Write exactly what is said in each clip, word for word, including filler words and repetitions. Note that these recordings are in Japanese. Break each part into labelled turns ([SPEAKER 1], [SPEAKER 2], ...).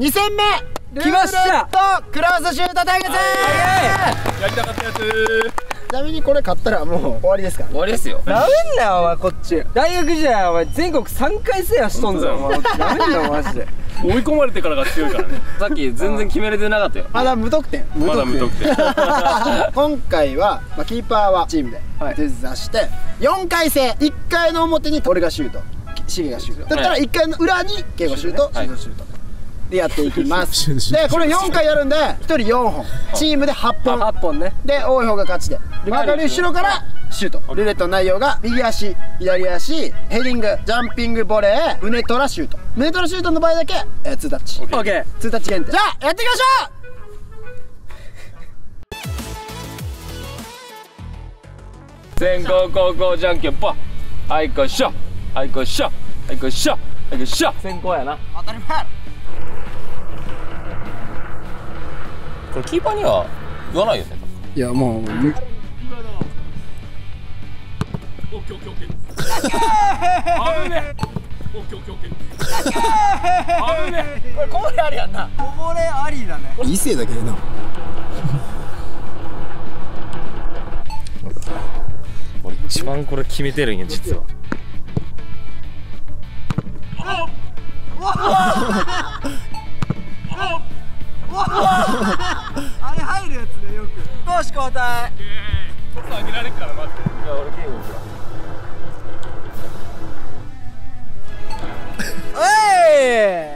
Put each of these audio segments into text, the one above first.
[SPEAKER 1] に戦目
[SPEAKER 2] 来ました
[SPEAKER 1] ルーレットクロスシュート対決。
[SPEAKER 3] やりたかったやつ。
[SPEAKER 1] ちなみにこれ勝ったらもう終わりですから。
[SPEAKER 2] 終わりですよ。なめんなよお前こっち。大学時代お前全国さんかい制覇しとんぞお前。なめんなよマジで。
[SPEAKER 3] 追い込まれてからが強いからね。
[SPEAKER 2] さっき全然決めれてなかったよ。
[SPEAKER 1] まだ無得点。
[SPEAKER 3] まだ無得点。
[SPEAKER 1] 今回は、まあ、キーパーはチームで手出してよんかい制。いっかいの表に俺がシュート、シゲがシュートだったらいっかいの裏にケイゴシュート、シュートシュートでやっていきます。でこれよんかいやるんでひとりよんほん、チームではっぽん、
[SPEAKER 2] はっぽんね。
[SPEAKER 1] で多い方が勝ちで、まかり後ろからシュート。ルーレットの内容が右足、左足、ヘディング、ジャンピングボレー、胸トラシュート。胸トラシュートの場合だけ、えー、ツータッチ。
[SPEAKER 2] オッケー。
[SPEAKER 1] ツータッチ限定。じゃあやっていきましょ
[SPEAKER 3] う。先攻後攻じゃんけんぽん。はいこっしょ。はいこっしょ。はいこっしょ。はいこっしょ。
[SPEAKER 2] 先行やな。
[SPEAKER 1] 当たり前。
[SPEAKER 3] これキーパーには言わないよね。
[SPEAKER 1] いやもうむ
[SPEAKER 3] オッケーオッケーオッケー。危ね。オッケーオッケーオッケー。危ね。
[SPEAKER 2] これこぼれありやんな。こぼれありだね。
[SPEAKER 1] 異性だけどな。
[SPEAKER 3] 俺一番これ決めてるんや実は。
[SPEAKER 2] あれ入るやつねよく。攻守交代。
[SPEAKER 3] トス上げられるからマジで。
[SPEAKER 2] いや俺ケイゴじゃん。おい。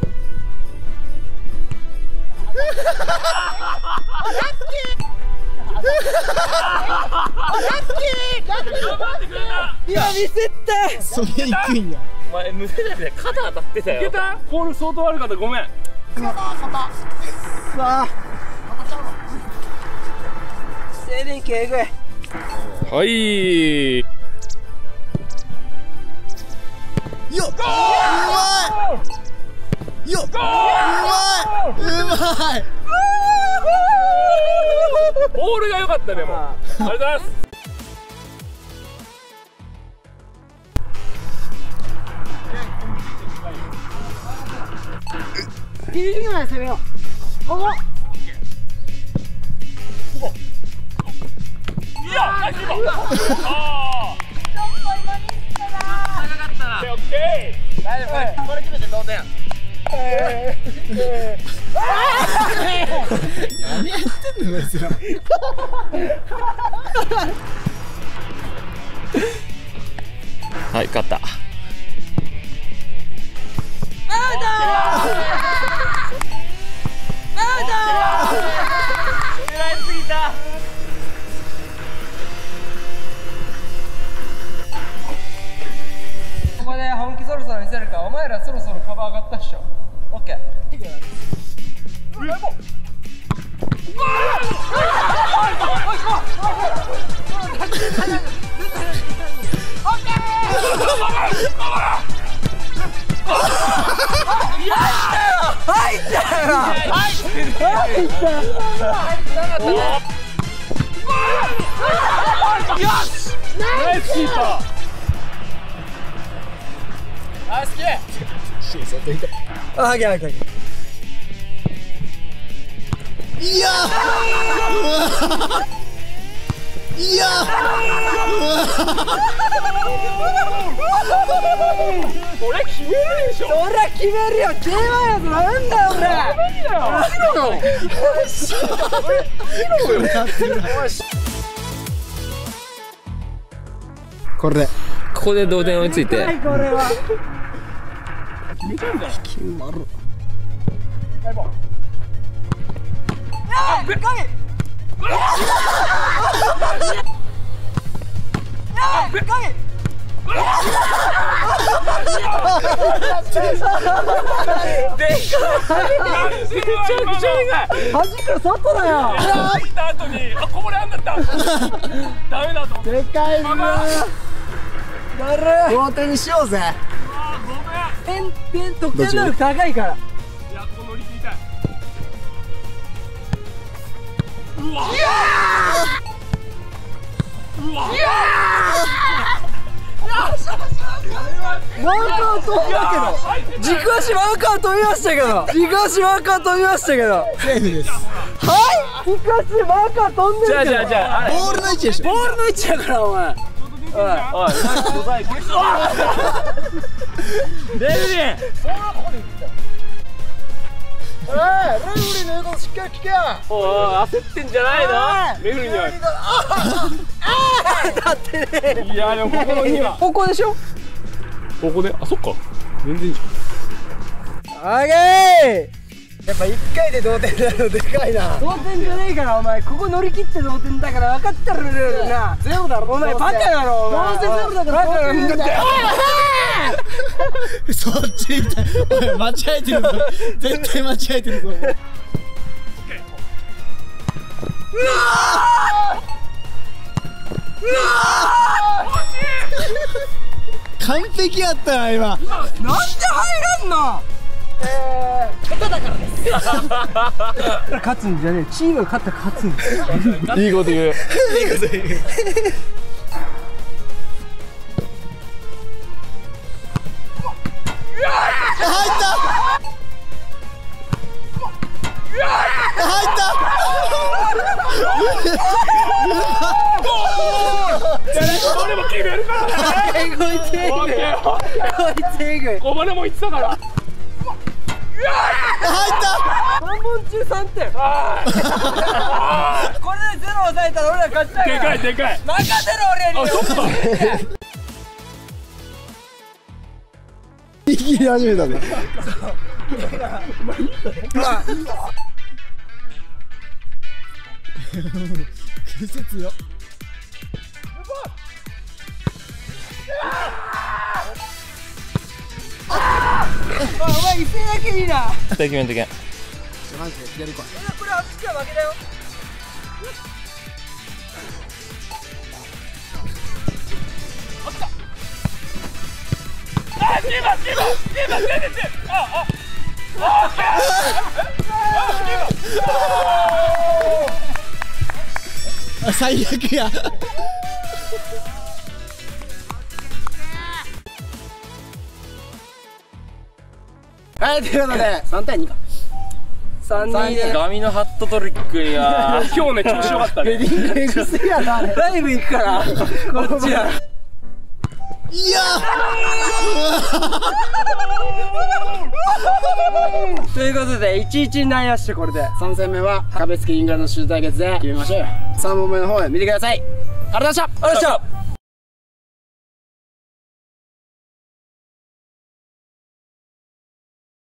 [SPEAKER 2] いや見せた。
[SPEAKER 1] それいくんや。
[SPEAKER 3] お前無駄で肩当たってたよ。いけた？コール相当悪かった。ごめん。
[SPEAKER 1] さあ
[SPEAKER 2] 静電気えぐい。
[SPEAKER 3] はい
[SPEAKER 1] よっ、うまいよっ、うまいうまい。
[SPEAKER 3] ボールが良かったねもう。ありがとうございます。
[SPEAKER 1] ギリギリまで攻めよう。ここ
[SPEAKER 3] いやナイスキーパー。ああ長かったな。オッケー。
[SPEAKER 2] 大丈夫。これ決めて同点や。
[SPEAKER 1] 何やってんのこいつら。
[SPEAKER 3] はい勝った。
[SPEAKER 2] ここで本気そろそろ見せるか。お前らそろそろカバー上がったっしょ。オッケー。入ったよ。入ったよ。
[SPEAKER 3] よしナイスキーパー。
[SPEAKER 2] ナイスキー。
[SPEAKER 1] あげあげあげ。いやいや
[SPEAKER 3] これ決めるでしょ。
[SPEAKER 2] そりゃ決めるよ。ケーワンやつなんだよ俺。
[SPEAKER 1] これで
[SPEAKER 3] ここで同点追いついて。
[SPEAKER 2] これは
[SPEAKER 3] 決めちゃうんじゃない。
[SPEAKER 1] 決まる。
[SPEAKER 2] 端から外だよ。
[SPEAKER 3] 入った後にあこぼれあんだった。ダメだと思って。
[SPEAKER 1] でかいな。
[SPEAKER 2] なる。
[SPEAKER 1] 同点にしようぜ。
[SPEAKER 3] あごめん。
[SPEAKER 2] 点点得点能力高いから。
[SPEAKER 3] いやこの乗り切りたい。うわ。うわ。よしよしよし。
[SPEAKER 2] マーカー飛んだけど軸足マーカー飛びましたけど軸足マーカー飛びましたけど
[SPEAKER 1] セーフです。
[SPEAKER 2] はい軸足マーカー飛んでるけど
[SPEAKER 3] じゃあじゃあじゃあ
[SPEAKER 1] ボールの位置でしょ。
[SPEAKER 2] ボールの位置やからお前おい
[SPEAKER 3] おい小細工レフリー
[SPEAKER 1] えー、レフリーの言うことしっかり聞けよ。
[SPEAKER 3] おいおい焦ってんじゃないのレフリーには
[SPEAKER 2] だってね
[SPEAKER 3] いやでもここのには
[SPEAKER 2] ここでしょ
[SPEAKER 3] ここであそっか全然いいじ
[SPEAKER 2] あげー
[SPEAKER 1] やっぱ一回で同点なのでかいな。
[SPEAKER 2] 同点じゃねえからお前ここ乗り切って同点だから分かってるルールな
[SPEAKER 1] ゼロだろ。
[SPEAKER 2] お前バカだろお前
[SPEAKER 1] どうせゼロだから
[SPEAKER 2] バカだろ
[SPEAKER 1] 同点だよ。そっちみたい。おい間違えてるぞ。絶対間違えてるぞ。完璧やったな今。
[SPEAKER 2] なんで入らんのえー、下手だからです勝つんじゃねえチームが勝ったら勝つんです
[SPEAKER 3] いいこと言う
[SPEAKER 1] いいこと言う。入った入った
[SPEAKER 3] 俺も決めるからね
[SPEAKER 2] こいつえぐいこいつえぐい
[SPEAKER 3] 小花も言ってたから
[SPEAKER 1] 入った
[SPEAKER 2] さんぼん中さんてんこれでゼロ抑えたら俺ら勝ちだから
[SPEAKER 3] でかいでかい
[SPEAKER 2] 任せろ俺に
[SPEAKER 3] あそっか
[SPEAKER 1] 言い切り始めたね。癖強っ。
[SPEAKER 2] お前一斉だけいいな
[SPEAKER 3] 決めんとけん
[SPEAKER 1] マジでやるか。
[SPEAKER 2] これあっちは負けだよ
[SPEAKER 3] あ、チーマチーマチーマ出ててああ
[SPEAKER 1] あ最悪や。はいということでさんたいにか。
[SPEAKER 2] さんにんで
[SPEAKER 3] ガミのハットトリックには今日ね調子良かったね
[SPEAKER 1] ヘディングエグすぎやなあれ。
[SPEAKER 2] ライブ行くからこっちや
[SPEAKER 1] いや
[SPEAKER 2] ということでいちいちになりましてこれで
[SPEAKER 1] さん戦目は壁付きイングランドシュート対決で決めましょうよ。さん問目の方へ見てください。ありがとうございました。
[SPEAKER 2] よいしょ